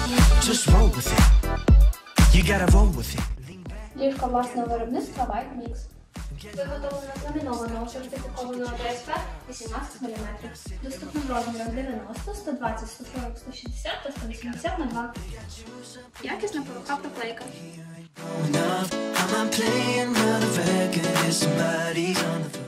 Just roll with it. You gotta roll with it. Ліжко власного виробництва White Mix. Виготовлено з ламінованого сертифікованого ДСП 18 мм. Доступним розміром 90, 120, 140, 160 та 180 на 2. Якісна ПВХ проклейка. I'm not playing, but the record is somebody's on the